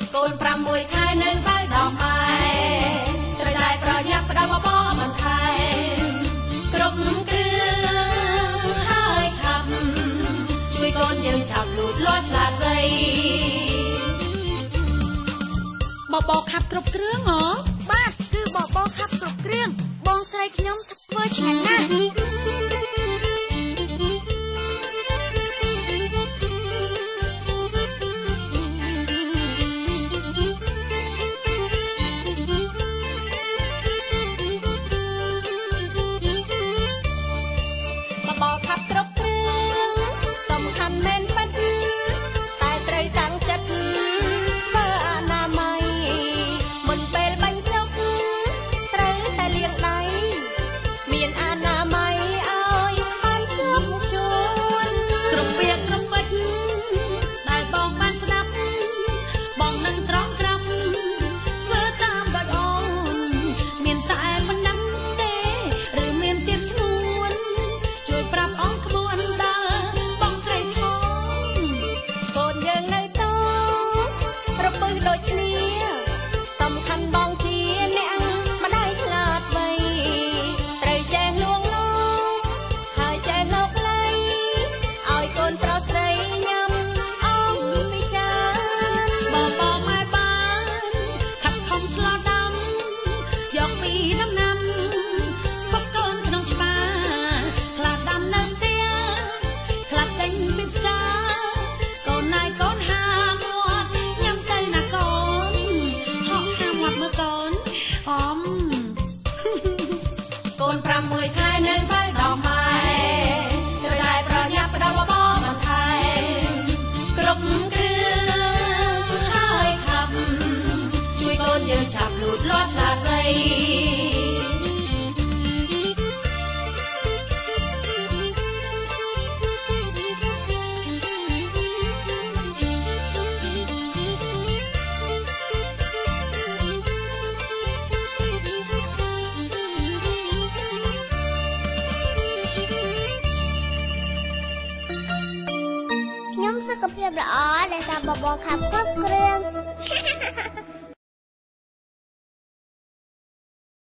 កូន6ខែនៅបៅដោះម៉ែត្រូវតែប្រញាប់ផ្ដល់បបរបន្ថែមគ្រប់គ្រឿងហើយខាប់ជួយកូនយើងចាប់លូតលាស់ឆ្លាតវៃបបរខាប់គ្រប់គ្រឿងហ៎បាទគឺបបរខាប់គ្រប់គ្រឿងបងស្រីខ្ញុំធ្វើឆ្ងាញ់ណាស់កូន6ខែនៅបៅដោះម៉ែត្រូវតែប្រញាប់ផ្ដល់បបរបន្ថែមគ្រប់គ្រឿងហើយខាប់ជួយកូនយើងចាប់លូតលាស់ឆ្លាតវៃសុខភាពល្អដែលការបបរខាប់គ្រប់គ្រឿង